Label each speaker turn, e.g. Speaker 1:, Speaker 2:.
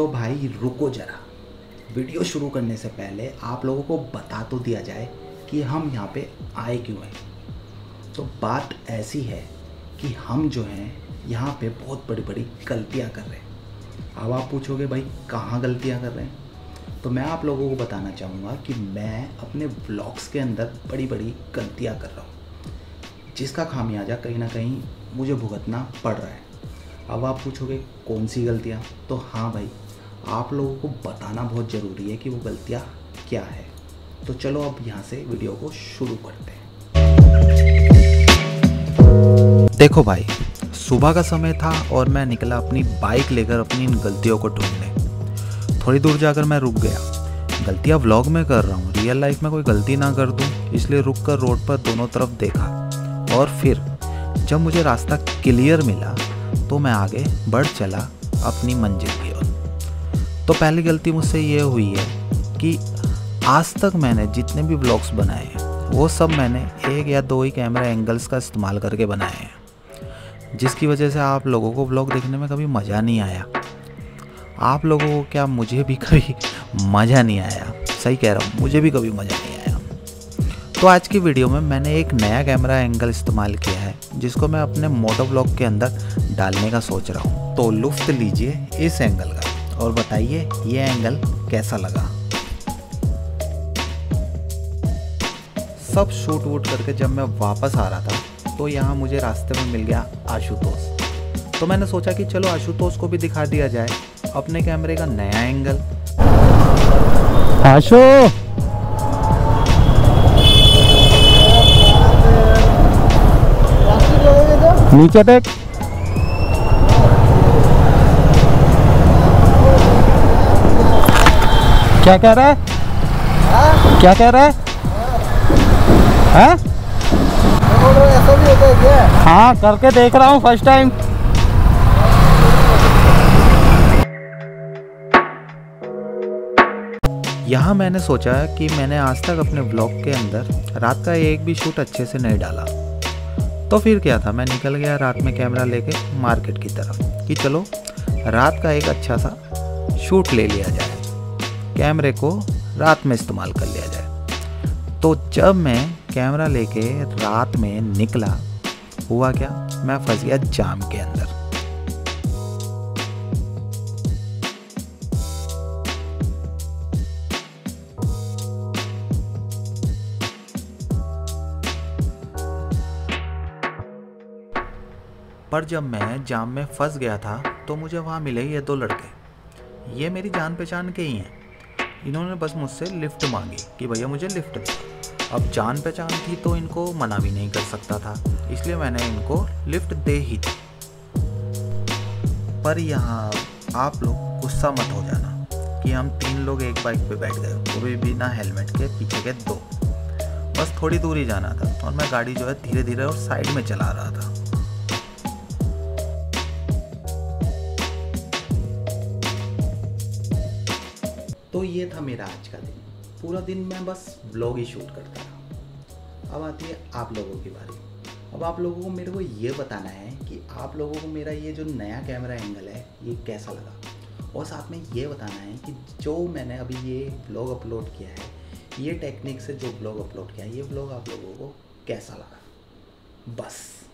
Speaker 1: तो भाई रुको जरा, वीडियो शुरू करने से पहले आप लोगों को बता तो दिया जाए कि हम यहाँ पे आए क्यों हैं। तो बात ऐसी है कि हम जो हैं यहाँ पे बहुत बड़ी बड़ी गलतियाँ कर रहे हैं। अब आप पूछोगे भाई कहाँ गलतियाँ कर रहे हैं, तो मैं आप लोगों को बताना चाहूँगा कि मैं अपने व्लॉग्स के अंदर बड़ी बड़ी गलतियाँ कर रहा हूँ, जिसका खामियाजा कहीं ना कहीं मुझे भुगतना पड़ रहा है। अब आप पूछोगे कौन सी गलतियाँ, तो हाँ भाई, आप लोगों को बताना बहुत ज़रूरी है कि वो गलतियाँ क्या है। तो चलो अब यहाँ से वीडियो को शुरू करते हैं। देखो भाई, सुबह का समय था और मैं निकला अपनी बाइक लेकर अपनी इन गलतियों को ढूंढने। थोड़ी दूर जाकर मैं रुक गया। गलतियाँ व्लॉग में कर रहा हूँ, रियल लाइफ में कोई गलती ना कर दूँ, इसलिए रुक कर रोड पर दोनों तरफ देखा। और फिर जब मुझे रास्ता क्लियर मिला तो मैं आगे बढ़ चला अपनी मंजिल की ओर। तो पहली गलती मुझसे ये हुई है कि आज तक मैंने जितने भी व्लॉग्स बनाए हैं वो सब मैंने एक या दो ही कैमरा एंगल्स का इस्तेमाल करके बनाए हैं, जिसकी वजह से आप लोगों को व्लॉग देखने में कभी मज़ा नहीं आया। आप लोगों को क्या, मुझे भी कभी मज़ा नहीं आया। सही कह रहा हूँ, मुझे भी कभी मज़ा नहीं आया। तो आज की वीडियो में मैंने एक नया कैमरा एंगल इस्तेमाल किया है, जिसको मैं अपने मोटो व्लॉग के अंदर डालने का सोच रहा हूँ। तो लुत्फ़ लीजिए इस एंगल का और बताइए ये एंगल कैसा लगा। सब शूट वूट करके जब मैं वापस आ रहा था तो यहाँ मुझे रास्ते में मिल गया आशुतोष। तो मैंने सोचा कि चलो आशुतोष को भी दिखा दिया जाए अपने कैमरे का नया एंगल।
Speaker 2: आशु, नीचे देख। क्या कह रहा है? क्या कह रहा है? हाँ?
Speaker 3: ऐसा भी होता है क्या?
Speaker 2: हाँ, करके देख रहा हूँ फर्स्ट टाइम।
Speaker 1: यहाँ मैंने सोचा कि मैंने आज तक अपने व्लॉग के अंदर रात का एक भी शूट अच्छे से नहीं डाला। तो फिर क्या था, मैं निकल गया रात में कैमरा लेके मार्केट की तरफ कि चलो रात का एक अच्छा सा शूट ले लिया जाए, कैमरे को रात में इस्तेमाल कर लिया जाए। तो जब मैं कैमरा लेके रात में निकला, हुआ क्या, मैं फंस गया जाम के अंदर। पर जब मैं जाम में फंस गया था तो मुझे वहाँ मिले ये दो लड़के। ये मेरी जान पहचान के ही हैं। इन्होंने बस मुझसे लिफ्ट मांगी कि भैया मुझे लिफ्ट दो। अब जान पहचान थी तो इनको मना भी नहीं कर सकता था, इसलिए मैंने इनको लिफ्ट दे ही दी। पर यहाँ आप लोग गुस्सा मत हो जाना कि हम 3 लोग एक बाइक पे बैठ गए, वो भी बिना हेलमेट के, पीछे के 2। बस थोड़ी दूर ही जाना था और मैं गाड़ी जो है धीरे धीरे और साइड में चला रहा था। तो ये था मेरा आज का दिन। पूरा दिन मैं बस व्लॉग ही शूट करता रहा। अब आती है आप लोगों की बारी। अब आप लोगों को मेरे को ये बताना है कि आप लोगों को मेरा ये जो नया कैमरा एंगल है ये कैसा लगा, और साथ में ये बताना है कि जो मैंने अभी ये व्लॉग अपलोड किया है, ये टेक्निक से जो व्लॉग अपलोड किया है, ये व्लॉग आप लोगों को कैसा लगा। बस।